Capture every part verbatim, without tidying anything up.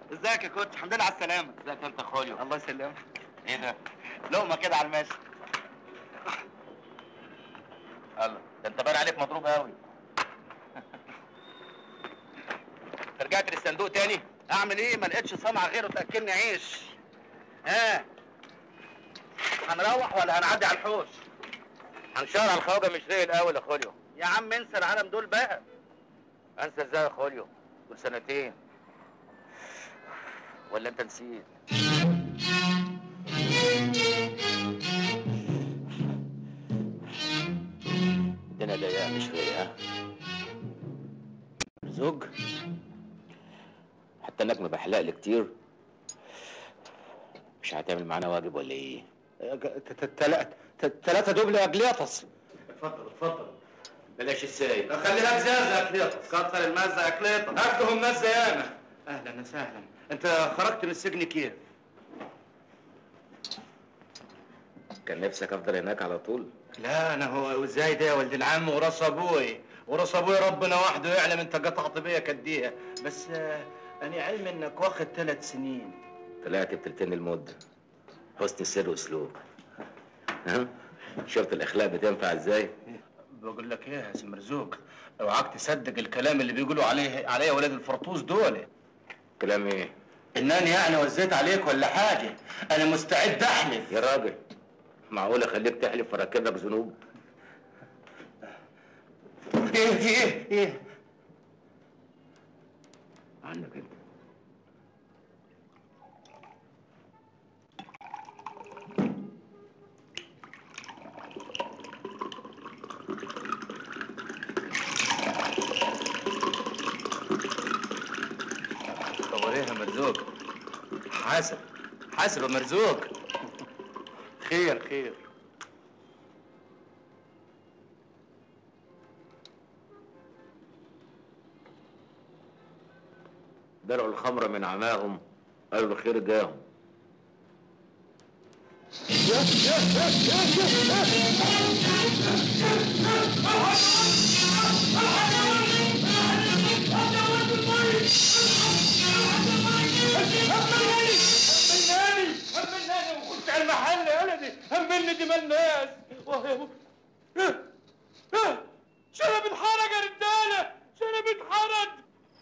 ازيك يا كوتش؟ الحمد لله على السلامة. ازيك انت يا خوليو؟ الله يسلمك. ايه ده؟ لقمة كده على الماشي. الله، ده انت باين عليك مضروب قوي. رجعت للصندوق تاني؟ اعمل ايه؟ ما لقيتش صنعة غيره تاكلني عيش. ها؟ هنروح ولا هنعدي على الحوش؟ هنشار على الخواجه مش زي الاول يا خوليو. يا عم انسى العالم دول بقى. انسى ازاي يا خوليو؟ دول سنتين. ولا انت نسيت؟ الدنيا ضيقه مش فيا ها؟ زوج؟ حتى انك مبحلق لي كتير. مش هتعمل معانا واجب ولا ايه؟ تلاتة دوبل يا كليطس. اتفضل اتفضل. بلاش السايب. خلي لك زازة يا كليطس. كتر المزة يا كليطس. هاخدهم مزة ياما. اهلا وسهلا. انت خرجت من السجن كيف؟ كان نفسك افضل هناك على طول؟ لا انا هو ازاي ده يا ولد العم وراس ابوي وراس ابوي ربنا وحده يعلم انت قطعت بيا كديها بس آه انا علم انك واخد ثلاث سنين. طلعت بتلتين المده. حسن السر واسلوب. ها؟ شفت الاخلاق بتنفع ازاي؟ بقول لك ايه يا سي مرزوق، اوعاك تصدق الكلام اللي بيقولوا عليه عليا ولاد الفرطوس دول. كلام ايه؟ انني يعني وزيت عليك ولا حاجه؟ انا مستعد احلف. يا راجل معقول اخليك تحلف واركب لك ذنوب؟ ايه في ايه؟ ايه؟ عنك انت. طب ايه يا مرزوق؟ حاسب حاسب يا مرزوق. خير خير. درعوا الخمر من عماهم قالوا الخير جاهم. على المحل يا ولدي همني دماء الناس. شنب اتحرق يا رجاله، شنب اتحرق.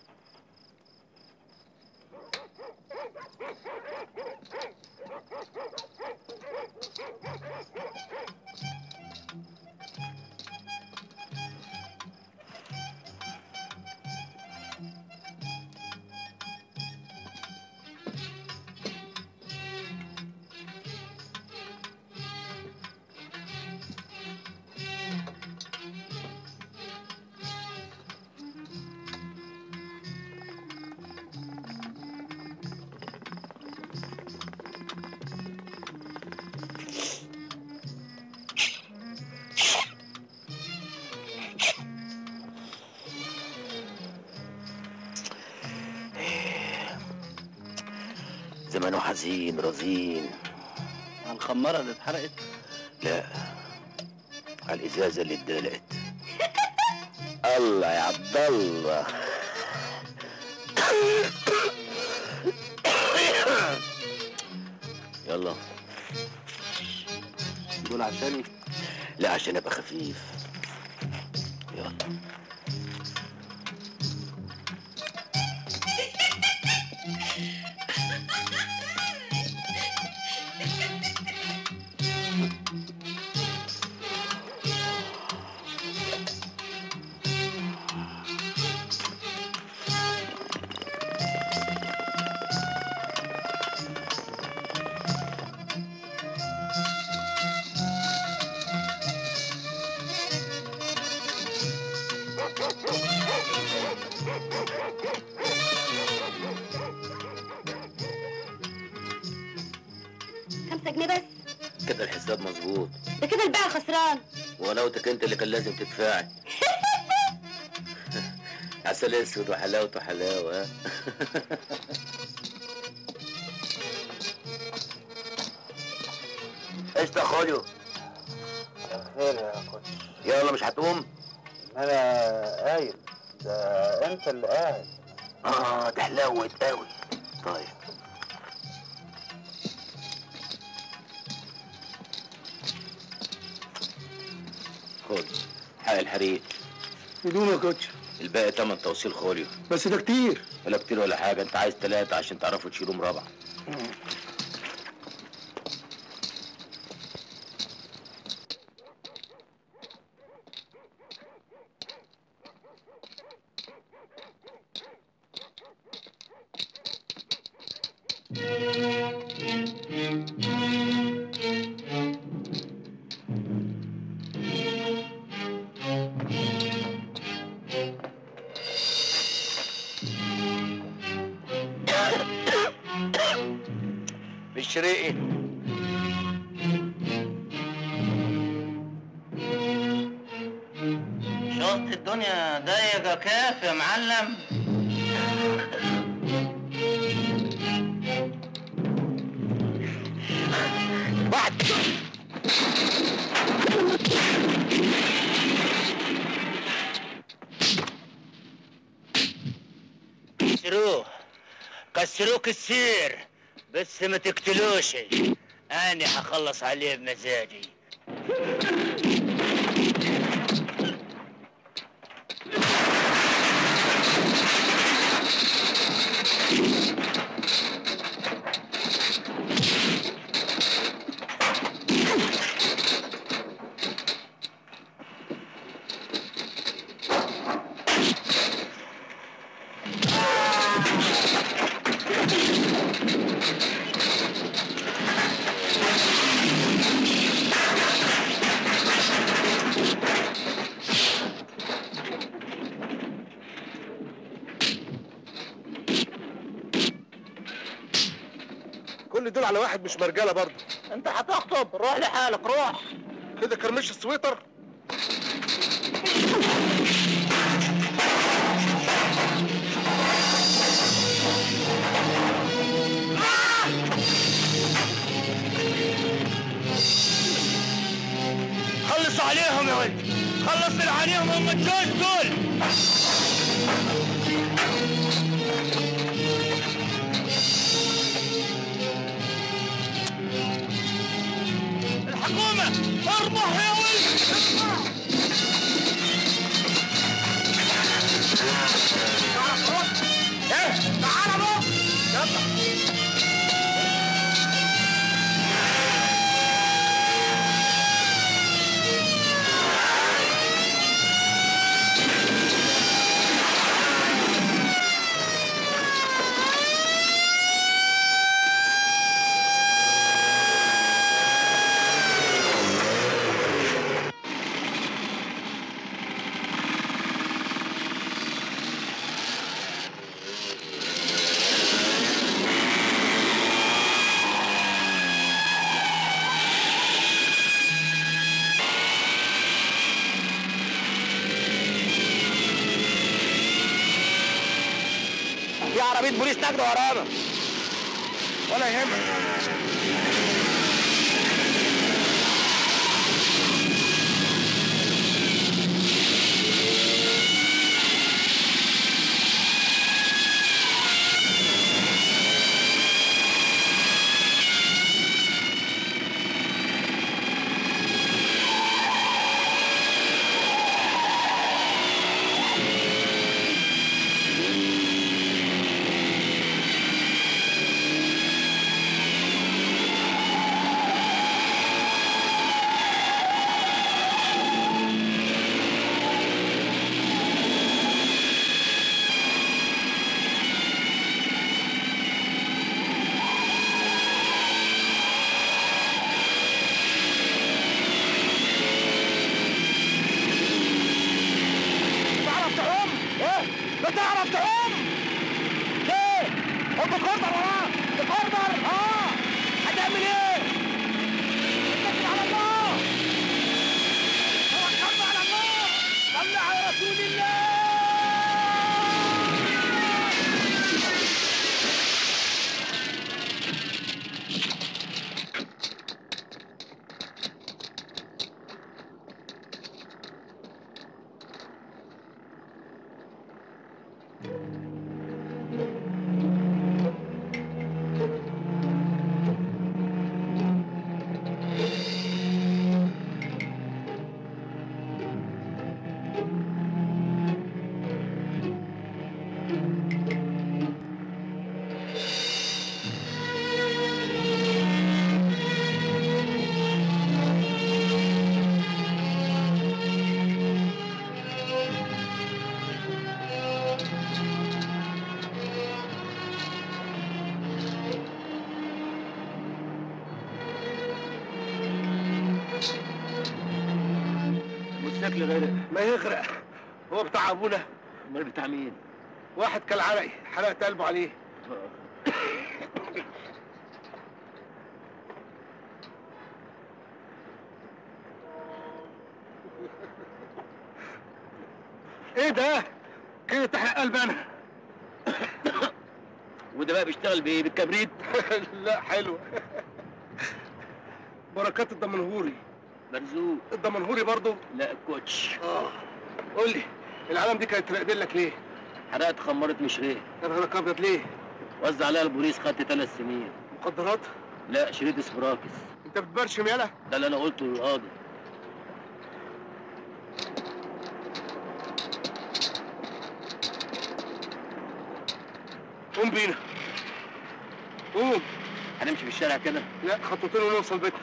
زمانه حزين رزين. على الخمارة اللي اتحرقت؟ لا، على الازازه اللي اتدلقت. الله يا عبد الله. يلا دول عشاني؟ لا عشان ابقى خفيف. يلا خمسة جنيه بس. كده الحساب مظبوط. ده كده البيع خسران. ولوتك انت اللي كان لازم تدفعي. عسل اسود وحلاوته حلاوه. ايش يا خوليو؟ خير يا كوتش. يلا مش هتقوم؟ انا قايم. ده انت اللي قاعد. اه ده حلاوه قوي. طيب. خد حق الحريق. بدون يا كوتش. الباقي تمن توصيل خوليو. بس ده كتير. ولا كتير ولا حاجه، انت عايز ثلاثه عشان تعرفوا تشيلوهم رابعه. بالشريقي. شفت الدنيا ضيقة كيف يا معلم؟ واحد. كسروه كسروه كسير، بس ما تقتلوش، انا هخلص عليه بمزاجي. كل دول على واحد مش مرجاله برضه. انت هتخطب، روح لحالك روح. كده كرمش السويتر. خلص عليهم يا ولد، خلص عليهم هم الجوز دول. الحكومة اربح يا ولد. ايه تعال بقى يلا. في عربية بوليس نجدة ورانا. ولا يهمك. شكل غير ما يغرق. هو بتاع ابونا. امال بتاع مين؟ واحد كالعرقي حرقت قلبه عليه. ايه ده؟ كده تحرق قلبي انا. وده بقى بيشتغل بايه؟ بالكبريت؟ لا حلوه. بركات الدمنهوري. مرزوق. الدمنهوري برضه؟ لا الكوتش. اه قول لي العلم دي كانت راقدين لك ليه؟ حرقت خمرت مشريه. يا نهارك ابيض ليه؟ وزع عليها البوليس، خدت ثلاث سنين. مخدرات؟ لا شريط اسبراكس. انت بتبرشم يالا؟ ده اللي انا قلته للقاضي. قوم بينا. قوم. هنمشي في الشارع كده؟ لا خطوتين ونوصل بيتنا.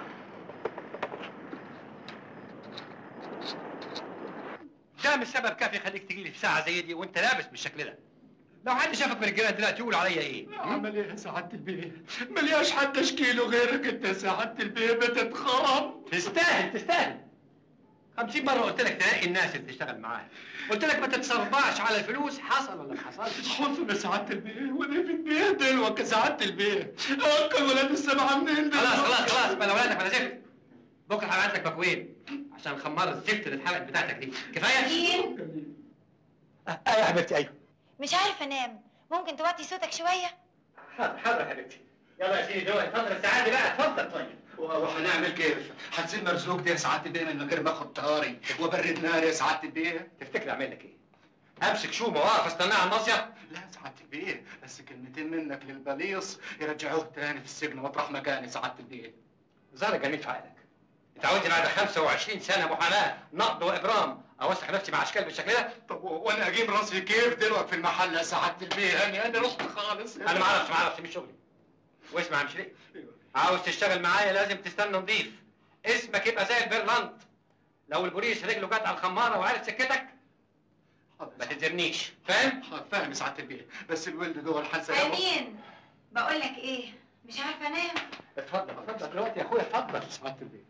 ده مش سبب كافي يخليك تجي لي في ساعة زي دي وانت لابس بالشكل ده. لو حد شافك من الجيران دلوقتي يقول عليا ايه؟ عمل ايه يا سعادة البيه؟ ملياش حد اشكيله غيرك انت يا سعادة البيه، بتتخرم. تستاهل تستاهل. خمسين مرة قلت لك تلاقي الناس اللي تشتغل معاها. قلت لك ما تتصرفعش على الفلوس، حصل ولا ما حصلش؟ حصل يا سعادة البيه، ودي في البيه دلوك يا سعادة البيه. اكل ولاد السبعة منين دلوك؟ خلاص خلاص خلاص بلا ولادك بلا زفت. بكره هبعت لك بكوين عشان خمار الزفت اللي اتحرقت بتاعتك دي، كفاية؟ مين؟ ايوه يا حبيبتي ايوه. مش عارفه انام، ممكن توطي صوتك شويه؟ حاضر حاضر يا حبيبتي. يلا يا سيدي دول اتفضل السعادة بقى، اتفضل طيب. وهنعمل كيف؟ هنسيب مرزوق ده يا سعادة البيه من غير ما اخد طاري وبرد نار يا سعادة البيه؟ تفتكر اعمل لك ايه؟ امسك شومه واقف استناها على المصيف؟ لا يا سعادة البيه، بس كلمتين منك للبليص يرجعوه تاني في السجن مطرح مكاني سعادة البيه. ظهرك جميل في عقلك. انت عاوزني بعد خمسة وعشرين سنة محاماة نقض وابرام اوسخ نفسي مع اشكال بالشكل ده؟ طب وانا اجيب راسي كيف دلوقتي في المحل يا سعادة البيه؟ انا انا رحت خالص. انا ما اعرفش ما اعرفش مش شغلي. واسمع يا مشري، عاوز تشتغل معايا لازم تستنى نضيف. اسمك يبقى زي البرلنت. لو البوليس رجله جت على الخمارة وعرف سكتك ما تتزرنيش، فاهم؟ فاهم يا سعادة البيه، بس الولد دول حاسة امين، بقول لك ايه، مش عارفه انام. اتفضل اتفضل دلوقتي يا اخويا اتفضل. سعادة البيه.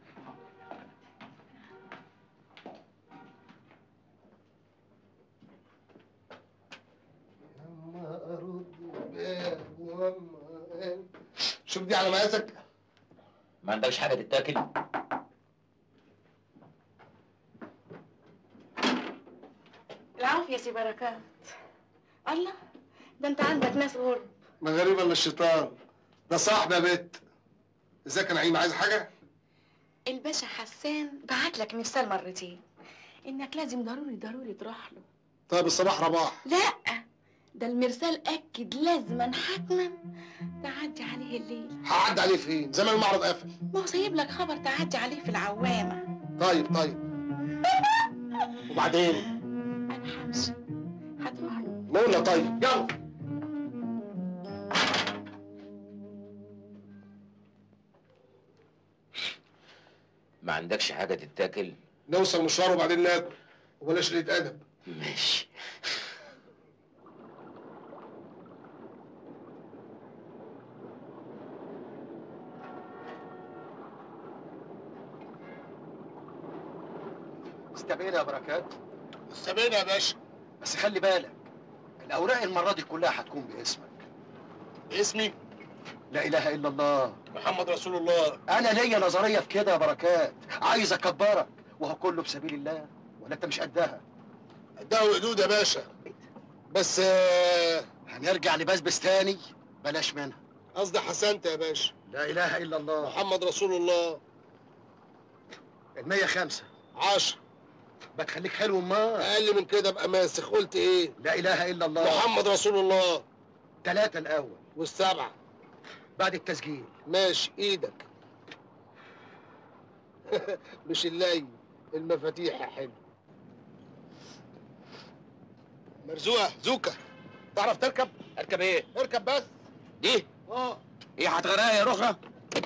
يما ارد الباب وما شوف دي على مقاسك. ما عندكش حاجه تتاكل؟ العافية يا سي بركات. الله، ده انت عندك ناس غرب. ما غريب الا الشيطان، ده صاحبي يا بت. ازيك يا نعيم، عايز حاجه؟ الباشا حسان بعت لك مرسال مرتين انك لازم ضروري ضروري تروح له. طيب الصباح رباح. لا، ده المرسال اكد لازما حتما تعدي عليه الليل. هعدي عليه فين؟ زمان المعرض قافل. ما هو سايب لك خبر تعدي عليه في العوامة. طيب طيب. وبعدين؟ انا همشي، هتروح له. نقول طيب يلا. ما عندكش حاجه تتاكل؟ نوصل مشوار وبعدين ناكل، وبلاش قلة ادب. ماشي. استبينا يا بركات. استبينا يا باشا. بس خلي بالك، الأوراق المرة دي كلها هتكون باسمك. اسمي؟ لا إله إلا الله محمد رسول الله. أنا ليا نظرية في كده يا بركات، عايز أكبرك وهو كله بسبيل الله، ولا أنت مش قدها؟ قدها وقدود يا باشا، بس آه هنرجع لبسبس تاني، بلاش منها. قصدي حسنت يا باشا. لا إله إلا الله محمد رسول الله. المية خمسة. عشرة. بتخليك حلو ما أقل من كده أبقى ماسخ. قلت إيه؟ لا إله إلا الله محمد رسول الله. ثلاثة الأول والسبعة بعد التسجيل. ماشي إيدك. مش اللي المفاتيح يا حلو. مرزوقة زوكا، تعرف تركب؟ اركب ايه؟ اركب بس. دي؟ اه. ايه هتغرقها يا رخرة؟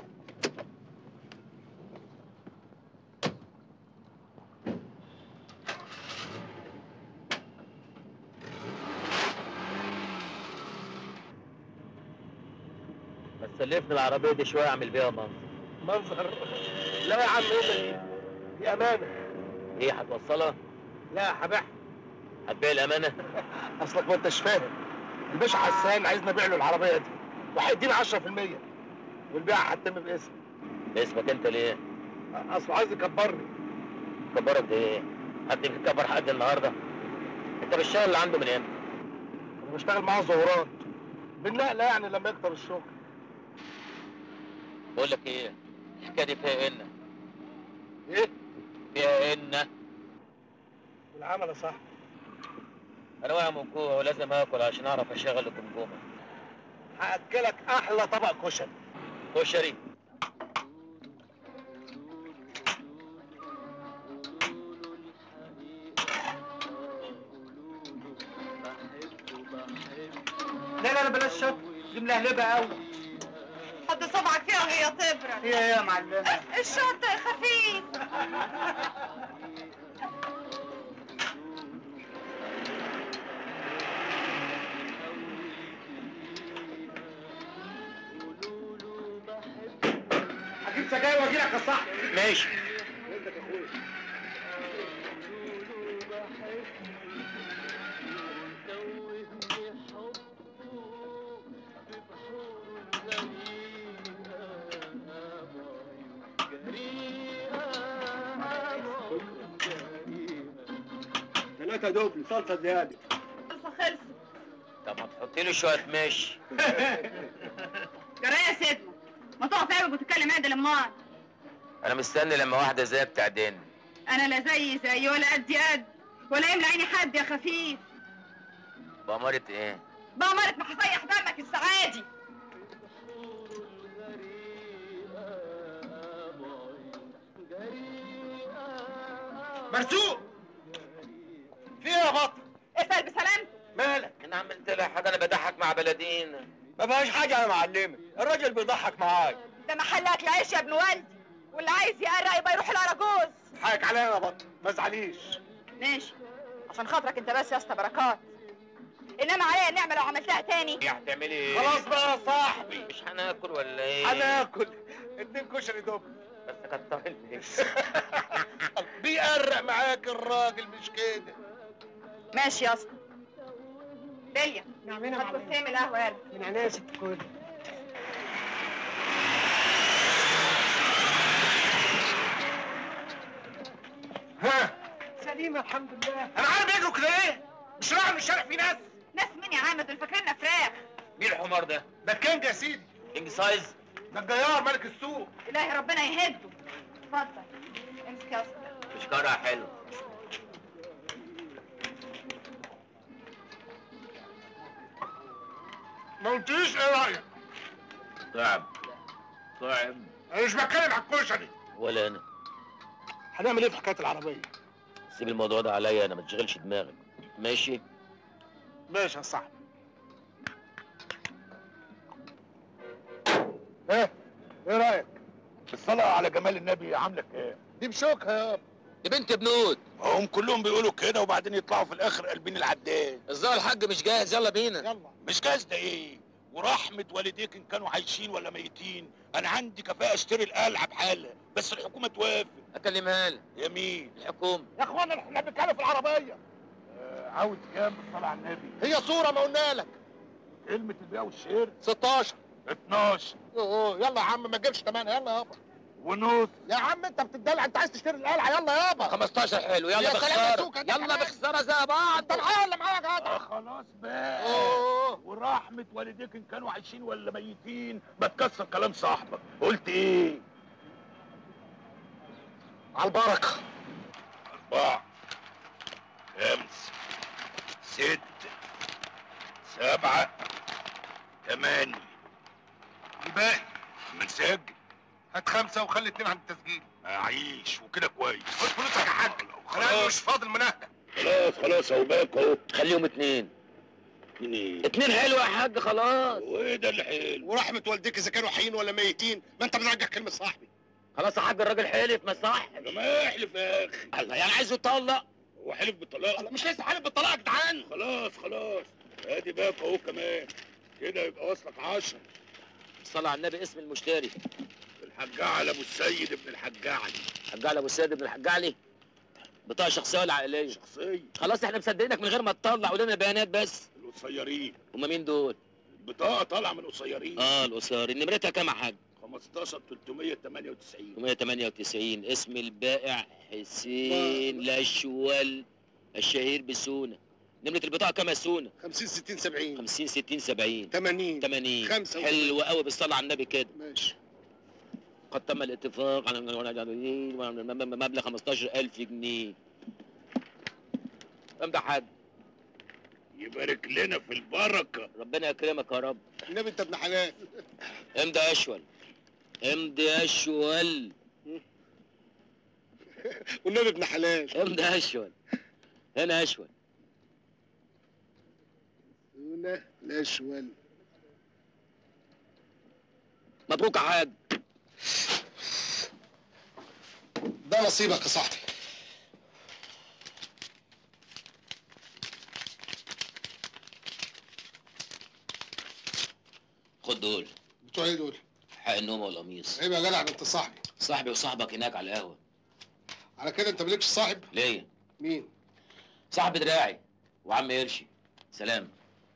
بس سلفني العربية دي شوية اعمل بيها منظر. منظر؟ لا يا عم، ايه دي أمانة. ايه هتوصلها؟ لا هبيعها. هتبيع الامانه؟ اصلك ما انتش فاهم، الباشا حسان عايزني ابيع له العربيه دي وهيديني عشرة في المية والبيع هتتم باسمي. اسمك انت ليه؟ اصله عايز يكبرني. كبرك ده ايه؟ حد بيكبر حد النهارده؟ انت بالشغل اللي عنده من امتى؟ انا بشتغل معاه ظهورات بالنقله يعني لما يكتر الشغل. بقول لك ايه؟ الحكايه دي فيها ان ايه؟ فيها ان بالعمل يا صاحبي. انا واقع من جوه ولازم اكل عشان اعرف اشغل الجمجمه. هاكلك احلى طبق كشري. كشري؟ لا لا لا بلاش شط، دي ملهلبه قوي. حط صبعك فيها وهي تبرد. هي ايه يا معلمه؟ الشط خفيف. هجيب سجاير واجي لك يا صاحبي. ماشي. ثلاثة دوبل صلصة زيادة. خلصة خلصة. طب ما تحطي لي شويه ماشي. جرايه يا سيدنا، ما تقف عيبك وتتكلم عدل امال. انا مستني لما واحده زيك تعدين. انا لا زي زي ولا قد قد ولا يملى عيني حد يا خفيف. بأمارة ايه؟ بأمارة ما هسيح دمك السعادي. مرزوق في ايه يا بطل؟ اسأل بسلامتك. مالك؟ انا عملت لها حاجه؟ انا بضحك مع بلدين. ما فيهاش حاجة يا معلمي، الراجل بيضحك معاك. ده محلك العيش يا ابن والدي، واللي عايز يقرق يبقى يروح الأراجوز. حقك عليا يا بطل، ما تزعليش. ماشي، عشان خاطرك انت بس يا اسطى بركات. انما عليا النعمة لو عملتها تاني. ايه هتعملي ايه؟ خلاص بقى يا صاحبي، مش هناكل ولا ايه؟ هناكل اتنين كشري دوبل. بس كتر لي. بيقرق معاك الراجل مش كده. ماشي يا اسطى. داليا نعمنا هات كوبايتين من القهوة يلا. من عينيا يا ست الكل. ها سليمة الحمد لله. انا عارف يجروا كده ايه؟ مش رايح من الشارع في ناس. ناس مين يا عم؟ دول فاكريننا فراخ. مين الحمار ده؟ ده الكينج يا سيدي، كينج سايز؟ ده الجيار ملك السوق. الهي ربنا يهده. اتفضل امسك يا اسطى. اشكارها حلو. ما قلتليش ايه رايك؟ صعب صعب. انا مش بتكلم على الكشري. ولا انا. هنعمل ايه في حكايه العربيه؟ سيب الموضوع ده عليا انا، ما تشغلش دماغك. ماشي؟ ماشي يا صاحبي. ايه؟ ايه رايك؟ الصلاة على جمال النبي عاملك ايه؟ دي بشوكها يابا. دي بنت بنود. هم كلهم بيقولوا كده وبعدين يطلعوا في الاخر قلبين العداد. الظاهر الحاج مش جاهز، يلا بينا. يلا. مش جاهز ده ايه؟ ورحمة والديك ان كانوا عايشين ولا ميتين، انا عندي كفاءة اشتري القلعة بحالها، بس الحكومة توافق. اكلمها لك. يا مين؟ الحكومة. يا اخوانا احنا بنتكلم في العربية. آه عاوز كام بالصلاة على النبي؟ هي صورة ما قلنا لك. كلمة البيع والشير ستاشر. اتناشر. اوه يلا يا عم ما تجيبش تمانية، يلا يابا. ونص. يا عم انت بتدلع، انت عايز تشتري القلعة، يلا يابا. خمستاشر حلو، يلا يا سلام يا بخسارة. سوكة، ده يلا كمان. بخسارة زي بعض. انت معايا ولا معايا يا جدع؟ آه خلاص بقى. اوه. ورحمة والديك ان كانوا عايشين ولا ميتين، بتكسر كلام صاحبك. قلت ايه؟ على البركة. أربعة، خمسة، ستة، سبعة، ثمانية. الباقي ما نسجل. هات خمسة وخلي اتنين عند التسجيل. أعيش وكده كويس. خد فلوسك يا حاج. انا خلاص. مش فاضل مناهدة. خلاص خلاص اهو باك اهو. خليهم اتنين. اتنين ايه؟ اتنين حلو يا حاج خلاص. وايه ده اللي حلو؟ ورحمة والديك اذا كانوا حيين ولا ميتين، ما انت بترجع كلمة صاحبي. خلاص يا حاج الراجل حلف، ما صح. طب ما يحلف يا اخي. الله، يعني عايزه يطلق. هو حلف بالطلاق؟ مش لسه حالف بالطلاق يا جدعان؟ خلاص خلاص. ادي باك اهو كمان. كده يبقى واصلك عشرة. صلى على النبي. اسم المشتري؟ الحاج علي ابو السيد ابن الحاج علي. حاج علي ابو السيد ابن الحاج علي. بطاقه شخصيه ولا عائليه؟ شخصيه. خلاص احنا مصدقينك من غير ما تطلع، قول لنا بيانات بس. القصيرين. هما مين دول؟ البطاقه طالعه من القصيرين. اه القصيرين. نمرتها كام يا حاج؟ خمستاشر تلتمية تمانية وتسعين. تلتمية تمانية وتسعين. اسم البائع حسين لاشوال الشهير بسونا. نمرة البطاقة كام يا سونا؟ خمسين ستين سبعين. خمسين ستين سبعين. تمانين. تمانين. خمسة. حلو قوي، بالصلاة على النبي كده. ماشي. قد تم الاتفاق على مبلغ خمستاشر ألف جنيه. كم ده حاج؟ يبارك لنا في البركه. ربنا يكرمك يا رب. النبي انت ابن حلال. امضي يا اشول. امضي يا اشول. والنبي ابن حلال. امضي يا اشول. هنا يا اشول. هنا الاشول. مبروك يا حاج. ده نصيبك يا صاحبي. خد دول. بتوع ايه دول؟ حق النوم والقميص. عيب يا جدع، ده انت صاحبي. صاحبي وصاحبك هناك على القهوه. على كده انت مالكش صاحب؟ ليا. مين؟ صاحب دراعي وعم قرشي. سلام.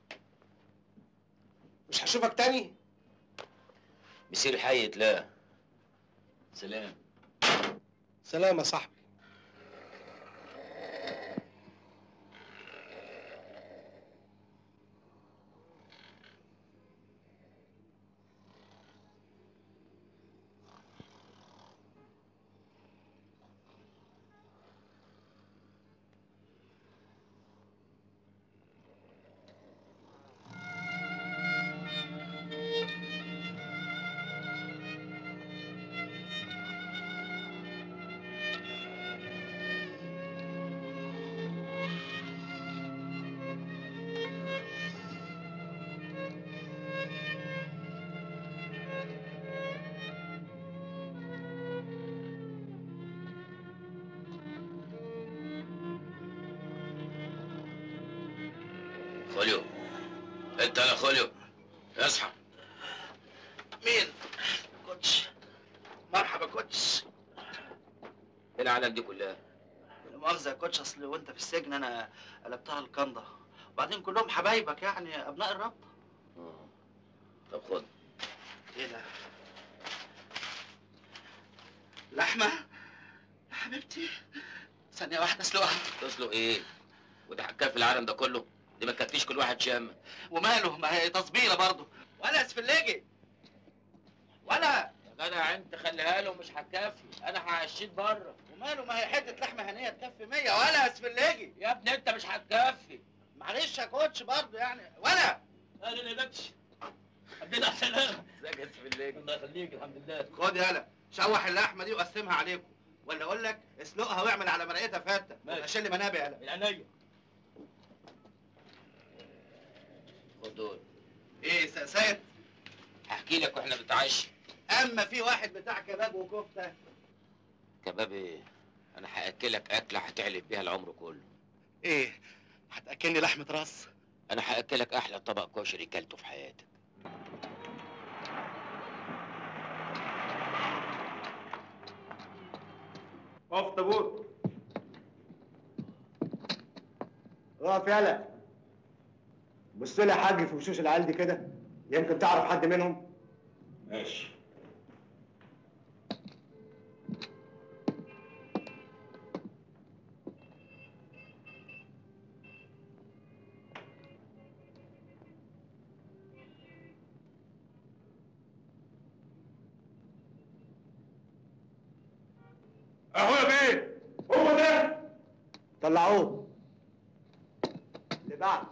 مش هشوفك تاني؟ مسير حي لا. سلام. سلام يا صاحبي. خوليو، انت يا خوليو، اصحى. مين؟ كوتش. مرحبا كوتش. ايه العالم دي كلها؟ لا مؤاخذة يا كوتش، اصل وانت في السجن انا قلبتها الكنده، وبعدين كلهم حبايبك يعني ابناء الرب. اه. طب خد. ايه ده؟ لحمة؟ يا حبيبتي ثانية واحدة اسلقها. تسلق ايه؟ وده حكايه في العالم ده كله؟ دي ما تكفيش كل واحد شامه. وماله، ما هي تصبيرة برضه. ولا اسفلجي ولا يا جدع انت خليها له، مش هتكفي، انا هعشيك بره. وماله، ما هي حتة لحمة هنية تكفي مية. ولا اسفلجي يا ابني انت مش هتكفي. معلش يا كوتش برضه يعني. ولا اهلا يا بكش. الحمد لله على السلامه. ازيك يا سفليج؟ الله يخليك. الحمد لله. خد يالا شوح اللحمة دي وقسمها عليكم، ولا اقول لك اسلقها واعمل على مرقتها فتة. ماشي. اشيل منابع يالا. من عينيا. خد دول. ايه سقسات؟ هحكي لك واحنا بنتعشى. اما في واحد بتاع كباب وكفته. كباب ايه؟ انا هاكلك اكله هتعلب بيها العمر كله. ايه؟ هتاكلني لحمه راس؟ انا هاكلك احلى طبق كشري كلته في حياتك. اقف طابور. اقف يالا. بص لي يا حاج في وشوش العيال دي كده، يمكن تعرف حد منهم. ماشي. اهو يا بيه، هو ده. طلعوه. اللي بعد.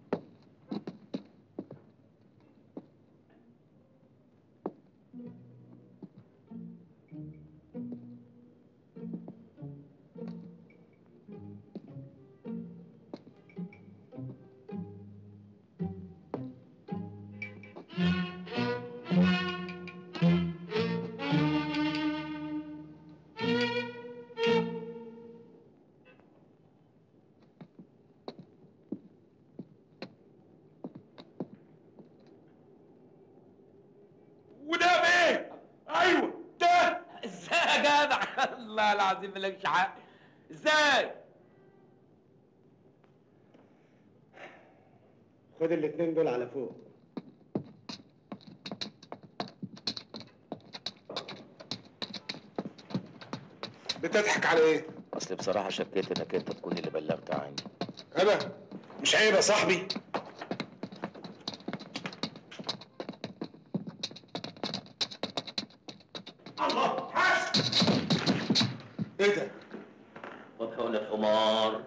وده بيه. ايوه ده. ازاي يا جدع؟ الله العظيم مالكش حق. ازاي؟ خد الاتنين دول على فوق. بتضحك على ايه؟ اصل بصراحه شكيت انك انت تكون اللي بلغت عني. انا؟ مش عيب يا صاحبي؟ الله حاسب. ايه ده؟ خد حقنة حمار.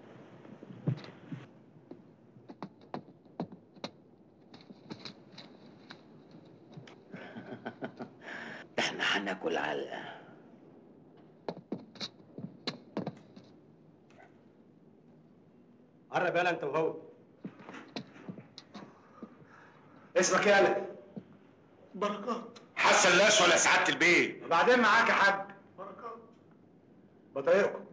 احنا هناكل علقه. قرب يالا انت وهو. اسمك ايه يالا؟ بركات. حسن لاش ولا سعاده البيت؟ وبعدين معاك يا حاج. بركات. بطايقكم.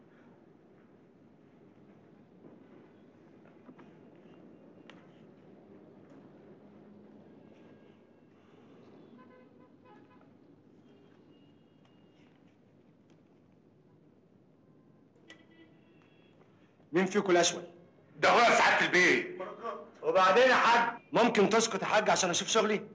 مين فيكم الاشول؟ ده هو سعاده البيت. بركات. وبعدين يا حاج ممكن تسكت يا حاج عشان اشوف شغلي؟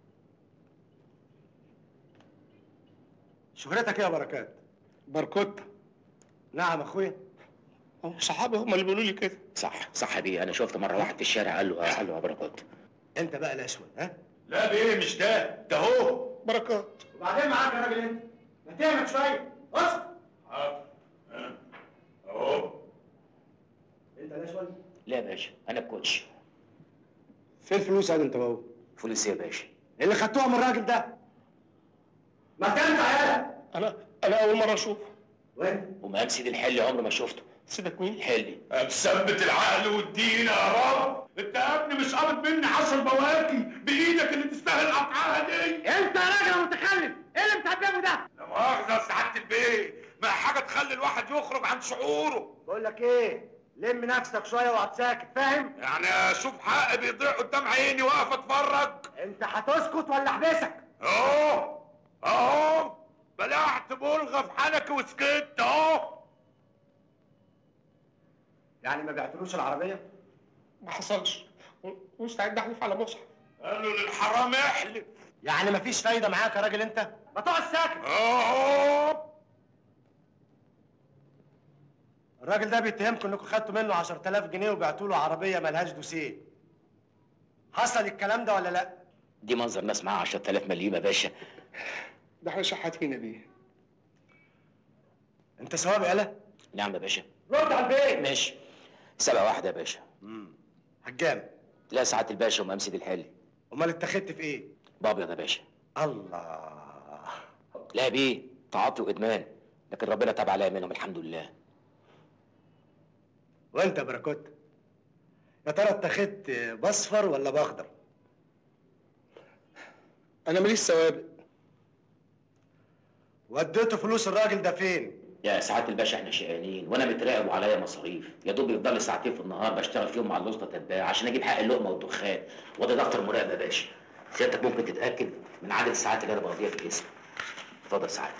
شهرتك ايه يا بركات؟ بركوت. نعم اخويا. صحابي هم اللي بيقولوا لي كده. صح صح بيه، انا شفت مره واحد في الشارع قال له قال له يا بركات. انت بقى الاشول ها؟ لا بيه مش ده، ده هو. بركات. وبعدين معاك يا راجل انت؟ ما تعمل شويه اسكت. حاضر. اهو. انت الاشول؟ لا يا باشا انا الكوتش. فين الفلوس يا انت وهو؟ فلوس ايه يا باشا؟ اللي خدتوها من الراجل ده. ما تنفع يالا. انا انا اول مره اشوفه. وين؟ ومقام سيد الحلي عمري ما شفته. سيدك مين؟ الحلي. مثبت العقل والدين يا رب. انت يا ابني مش قابض مني عشر بواكي بايدك اللي تستاهل قطعها دي. انت يا راجل متخلف، ايه اللي بتعمله ده؟ لا مؤاخذه يا سعاده البيت، ما حاجه تخلي الواحد يخرج عن شعوره. بقول لك ايه؟ لم نفسك شويه واقعد ساكت، فاهم؟ يعني اشوف حقي بيضيع قدام عيني واقف اتفرج. انت هتسكت ولا احبسك؟ اهو اهو بلعت بلغه في حنكي وسكت اهو. يعني ما بعتلوش العربيه؟ ما حصلش. مستعد احلف على مصحف. قالوا للحرام احلف. يعني مفيش فايده معاك يا راجل انت؟ ما تقعد ساكت. اهو. الراجل ده بيتهمكم انكم خدتوا منه عشرة آلاف جنيه وبعتوا له عربيه ملهاش دوسيه. حصل الكلام ده ولا لا؟ دي منظر ناس معاها عشرة آلاف مليم يا باشا. ده احنا شحاتين بيه. انت سوابق يالا؟ نعم يا باشا. رد على البيت. ماشي. سبعة واحدة يا باشا. امم هجام. لا سعاده الباشا ومقام سيد الحلي. امال اتخذت في ايه؟ بابيض يا باشا. الله. لا بيه، تعاطي وادمان، لكن ربنا تاب عليا منهم الحمد لله. وانت يا بركوت؟ يا ترى اتخذت باصفر ولا باخضر؟ انا ماليش سوابق. وديتوا فلوس الراجل ده فين؟ يا سعاده الباشا احنا شقيانين وانا متراقب وعليا مصاريف، يا دوب يفضل لي ساعتين في النهار بشتغل فيهم مع الوسطى تتباع عشان اجيب حق اللقمه والدخان، وده دفتر مراقبه يا باشا. سيادتك ممكن تتاكد من عدد الساعات اللي انا بقضيها في الاسم. اتفضل سعادتك.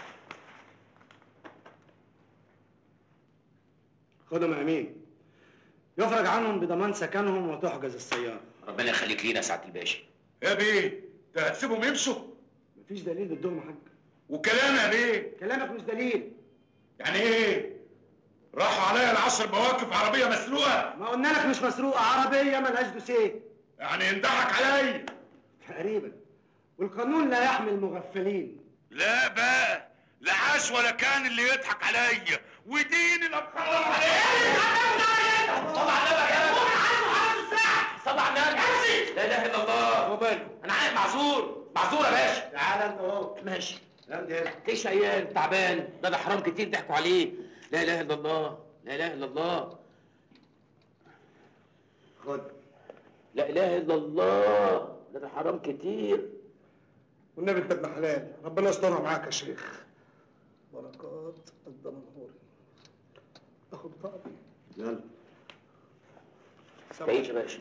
خدهم يا امين. يفرج عنهم بضمان سكنهم وتحجز السياره. ربنا يخليك لينا يا سعاده الباشا. يا بيه ده هتسيبهم يمشوا؟ مفيش دليل ضدهم يا حاج. وكلام يا بيه؟ كلامك مش دليل. يعني ايه؟ راحوا عليا العشر مواقف عربيه مسروقه؟ ما قلنا لك مش مسروقه، عربيه ملهاش دوسيه. يعني ينضحك عليا؟ تقريبا. والقانون لا يحمي المغفلين. لا بقى، لا عاش ولا كان اللي يضحك عليا، ودين اللي اتخرج عليا. صل على النبي يا جدع. صل على النبي. لا اله الا الله. وماله؟ انا عارف معذور، معذور يا باشا. تعالى انت اهو. ماشي. امضي هنا. ليه شقيان تعبان؟ ده ده حرام كتير ضحكوا عليه. لا اله الا الله، لا اله الا الله. خد. لا اله الا الله، ده ده حرام كتير. والنبي انت ابن حلال، ربنا يسترها معاك يا شيخ. بركات الدمنهوري. اخد طقمي. يلا. تعيش يا باشا.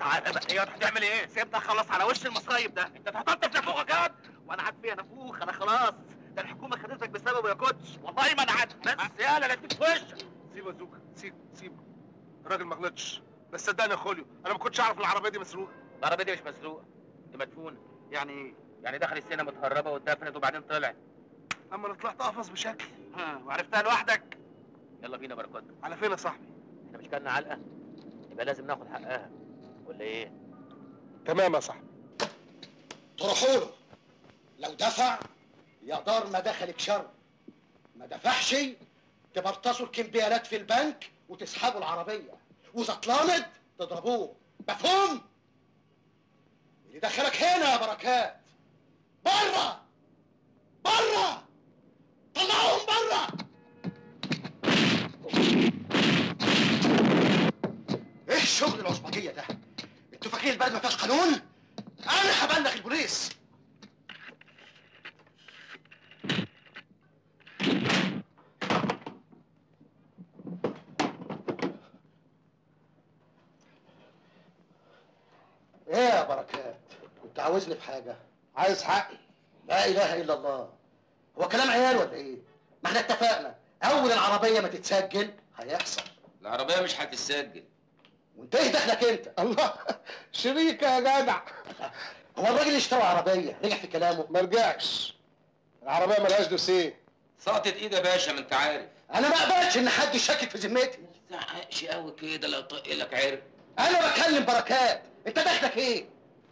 تعالى بقى. ايه هتعمل ايه؟ سيبني اخلص على وش المصايب ده. انت اتحطمت في نافوخك يا واد. وانا عاد فيها نافوخ، انا خلاص. ده الحكومه خدتك بسببه يا كوتش. والله ما انا عاد. بس يالا لا اديك في وشك. سيبه يا زوكا، سيبه سيبه. الراجل ما غلطش، بس صدقني يا خوليو انا ما كنتش اعرف العربيه دي مسروقه. العربيه دي مش مسروقه، دي مدفونه. يعني ايه؟ يعني دخل السينما متهربه واتدفنت وبعدين طلعت. اما انا طلعت قفص بشكل. ها وعرفتها لوحدك؟ يلا بينا بركات. على فين يا صاحبي؟ احنا مش كلنا علقه؟ يبقى لازم ناخد حقها ولا ايه؟ تمام يا صاحبي. تروحوا له. لو دفع يا دار ما دخلك شر، ما دفعش تبرتصوا الكمبيالات في البنك وتسحبوا العربيه، واذا اتلامد تضربوه. مفهوم؟ اللي دخلك هنا يا بركات بره بره، طلعوهم بره. ايه الشغل العصبجيه ده؟ انتوا فاكرين البلد ما فيهاش قانون؟ انا هبلغ البوليس. ايه يا بركات؟ كنت عاوزني في حاجه؟ عايز حقي. لا اله الا الله. هو كلام عيال ولا ايه؟ ما احنا اتفقنا اول العربيه ما تتسجل هيحصل. العربيه مش هتتسجل. وانت ايه دخلك انت؟ الله، شريكه يا جدع. هو الراجل اللي اشترى عربيه رجع في كلامه؟ ما رجعش. العربيه ملهاش دوسيه. سقطت ايد يا باشا، ما انت عارف. انا ما اقبلش ان حد يشكك في ذمتي. ما تزعقش قوي كده، لا طق لك عرق. انا بكلم بركات، انت دخلك ايه؟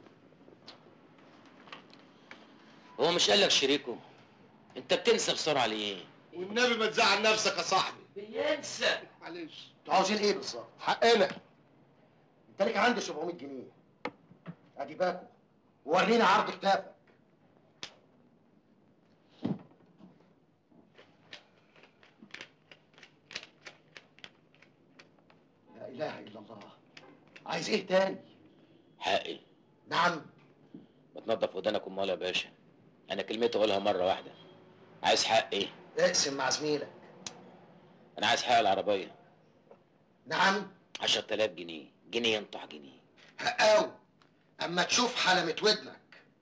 هو مش قال لك شريكه؟ انت بتنسى بسرعه ليه؟ والنبي ما تزعل نفسك يا صاحبي. بينسى. معلش. انتوا عاوزين ايه بالظبط؟ حقنا. انت ليك عندي سبعمية جنيه. ادي باكو، ورينا عرض كتافك. لا اله الا الله. عايز ايه تاني؟ حقي. نعم. ما تنضف ودانك امال يا باشا. انا كلمتي اقولها مره واحده. عايز حق ايه؟ اقسم مع زميلك. انا عايز حق العربيه. نعم. عشرة آلاف جنيه، جنيه ينطح جنيه. حقاوي. اما تشوف حلمة ودنك.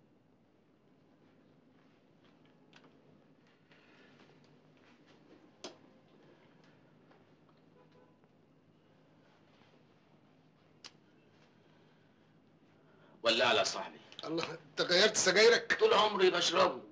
ولع على صاحبي. الله، انت غيرت سجايرك؟ طول عمري بشربه.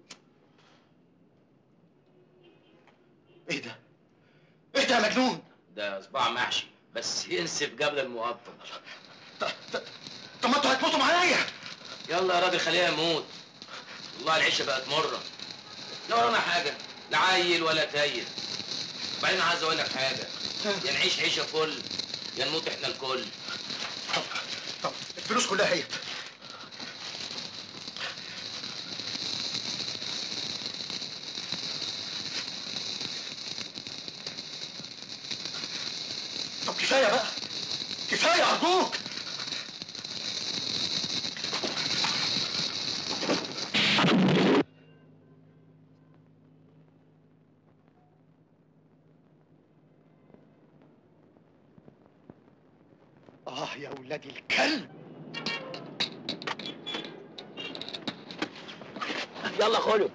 ايه ده؟ ايه ده يا مجنون؟ ده صباع محشي بس ينسف قبل المقطم. طب ما انتوا هتموتوا معايا. يلا يا راجل خليها يموت. والله العيشه بقت مره. لا ورانا حاجه، لا عيل ولا تايل. وبعدين عايز اقول لك حاجه، يا نعيش عيشه فل يا نموت احنا الكل. طب طب الفلوس كلها هي. طب كفايه بقى، كفايه ارجوك. اه يا ولاد الكلب. يلا خلو.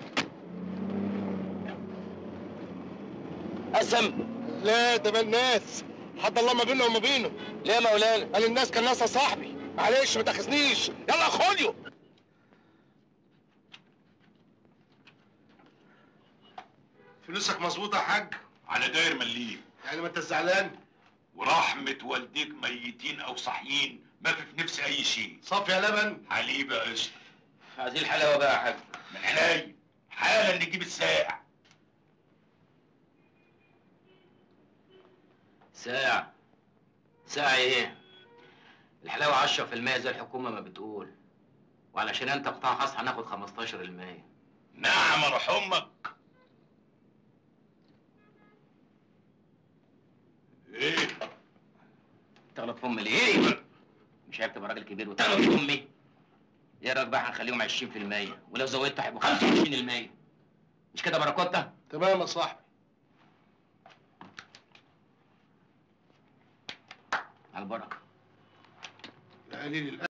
قسم. لا ده الناس حد الله ما بيننا وما بينه. ليه يا مولانا؟ قال الناس كان ناسها صاحبي. معلش ما تاخذنيش. يلا يا خوليو. فلوسك مظبوطه يا حاج؟ على داير مليم. يعني ما انت زعلان؟ ورحمة والديك ميتين أو صاحيين ما في في نفسي أي شيء. صافي يا لبن. حليب يا قشطة. عايزين الحلاوه بقى يا حاج. من عينيا حالا نجيب الساعة. ساعة ساعة ايه؟ الحلاوة عشرة في المية زي الحكومة ما بتقول. وعلشان انت قطاع خاص هناخد خمستاشر المية. نعم روح أمك. ايه؟ تغلط في امي ليه؟ مش عيب تبقى راجل كبير وتغلط في امي؟ ايه رايك بقى هنخليهم عشرين في المية ولو زودت هيبقوا خمسة وعشرين في المية. مش كده بركوتة؟ تمام يا صاحبي. على البركة. لا قليل الادب.